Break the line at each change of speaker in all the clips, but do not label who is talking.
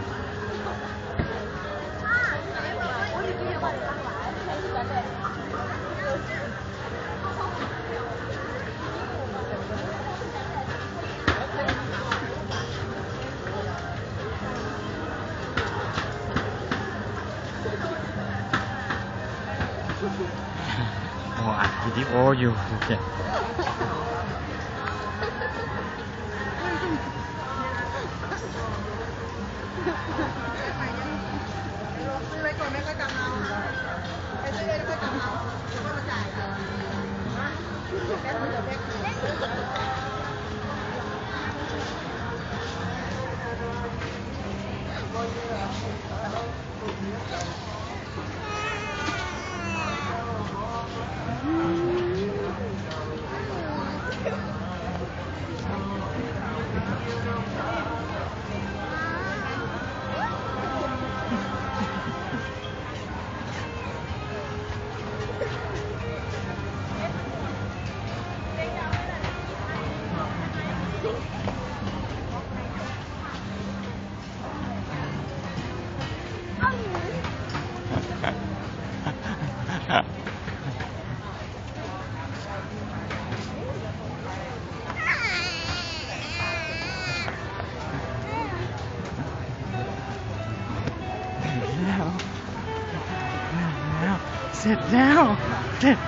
โอ้อัดวิดีโออยู่เนี่ย
ซื้อไว้ก่อนไม่ค่อยจำเอาไปซื้อไว้ไม่ค่อยจำเอาแล้วก็มาจ่ายเอาแป๊บนึงเดี๋ยวแป๊บ
เสร็จแล้วเสร็จ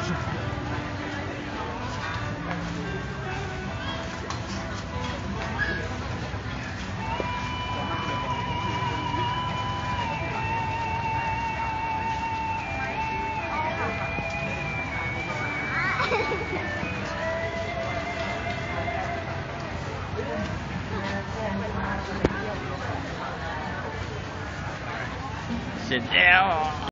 เสร็จแล้ว